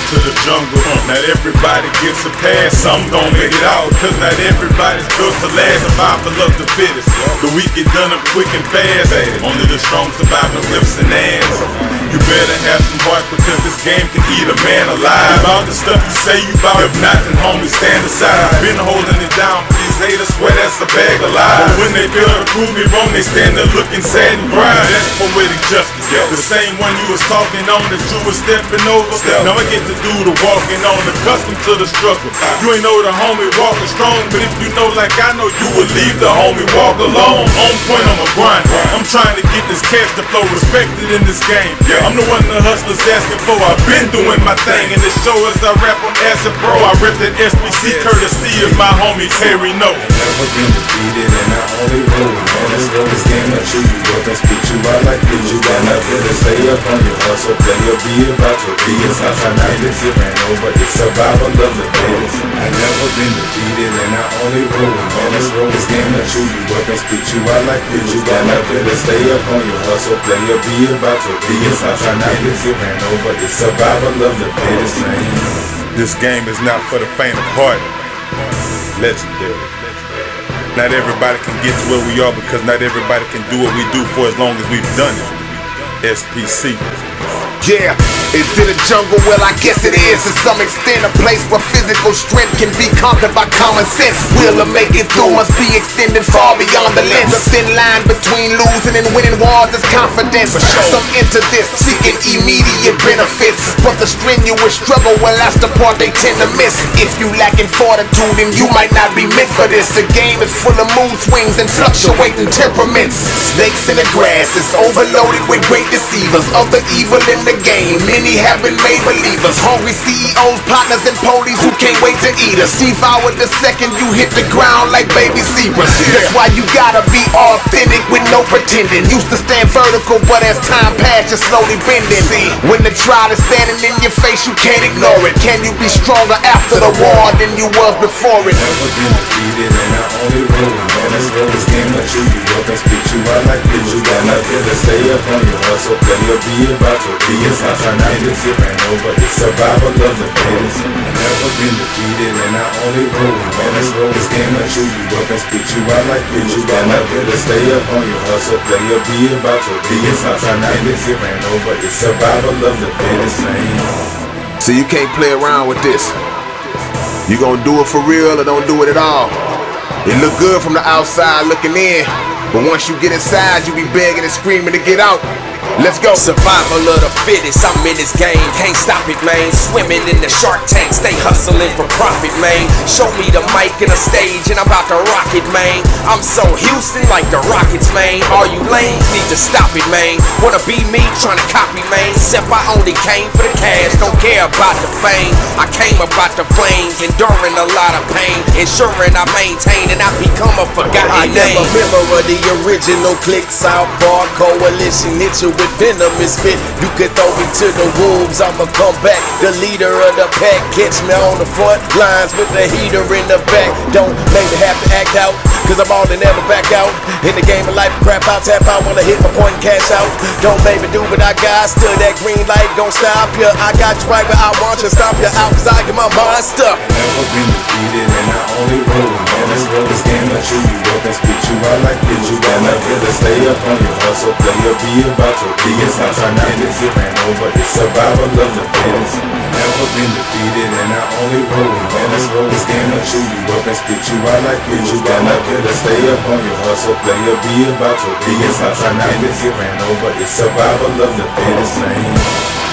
to the jungle. Not everybody gets a pass, some don't make it out, cause not everybody's built to last. Survival of the fittest, the weak get done up quick and fast. Only the strong survive the whips and ass. You better have some heart, because this game can eat a man alive. About the stuff you say you bout, if not, then homie, stand aside. Been holding it down, these haters swear that's a bag of lies. But when they feel to prove me wrong, they stand there looking sad and cry. That's poetic justice, the same one you was talking on that you was stepping over. Now I get to do the walking on, accustomed to the struggle. You ain't know the homie walking strong, but if you know like I know, you would leave the homie walk alone. On point, I'm a grind. I'm trying to get this cash to flow, respected in this game. I'm the one the hustlers asking for. I've been doing my thing, and it show as I rap on acid, bro. I rip that SBC courtesy of my homie K-Rino. Never been defeated, and I only roll. Man, let's roll this game, I chew you up and spit you out like this. You got nothing to stay up on your hustle, play your be about your beats. I'm trying not to get ran over, it's survival of the fittest. I never been defeated, and I only roll. Man, let's roll this game, I chew you up and spit you out like this. You got nothing to stay up on your hustle, play your be about your beats. I'm trying not to get ran over, it's survival of the fittest. This game is not for the faint of heart. Legendary. Not everybody can get to where we are, because not everybody can do what we do for as long as we've done it. SPC. Yeah, it's in the jungle, well I guess it is to some extent a place where physical strength can be conquered by common sense. Will to make it through must be extended far beyond the lens. The thin line between losing and winning wars is confidence. Some enter this seeking immediate benefits, but the strenuous struggle, well that's the part they tend to miss. If you lacking fortitude, then you might not be meant for this. The game is full of mood swings and fluctuating temperaments. Snakes in the grass is overloaded with great deceivers of the evil in the game. Many have been made believers, hungry CEOs, partners, and police who can't wait to eat us. Devour the second you hit the ground like baby zebras. That's why you gotta be authentic with no pretending. Used to stand vertical, but as time passed, you're slowly bending. See, when the trial is standing in your face, you can't ignore it. Can you be stronger after the war than you was before it? Never been defeated, and I only roll. Man, let's roll this game, I chew you up and spit you out like this. You got nothing to stay up on your hustle, play your be about your beats. I'm trying not to get ran over, it's survival of the fittest. I never been defeated, and I only roll. Man, let's roll this game, I chew you up and spit you out like this. You got nothing to stay up on your hustle, play your be about your beats. I'm trying not to get ran over, it's survival of the fittest. So you can't play around with this. You gonna do it for real or don't do it at all. It look good from the outside looking in, but once you get inside, you be begging and screaming to get out. Let's go. Survival of the fittest, I'm in this game, can't stop it, man. Swimming in the shark tank, stay hustling for profit, man. Show me the mic and a stage and I'm about to rock it, man. I'm so Houston like the Rockets, man. All you lanes need to stop it, man. Wanna be me, trying to copy, man. Except I only came for the cash, don't care about the fame. I came about the flames, enduring a lot of pain, ensuring I maintain and I become a forgotten name. I am a member of the original click, Southpaw Coalition. Hit you with venomous spit, you could throw me to the wolves, I'ma come back, the leader of the pack. Catch me on the front lines with the heater in the back. Don't make me have to act out, cause I'm all and never back out. In the game of life, crap out, tap out, wanna hit my point and cash out. Don't make me do what I got, still that green light gon' stop ya. I got you right where I want you, stop ya out, cause I get my mind stuck. Never been defeated, and I only roll. Man, let's roll this game, I chew you up and spit you out like this. You got nothing to stay up on your hustle, play your be about your beats. I'm trying not to get ran over, it's survival of the fittest. Never been defeated, and I only roll. Man, let's roll this game, I chew you up and spit you out like this. You got nothing to stay up on your hustle, play your be about your beats. I'm trying not to get ran over, it's survival of the fittest.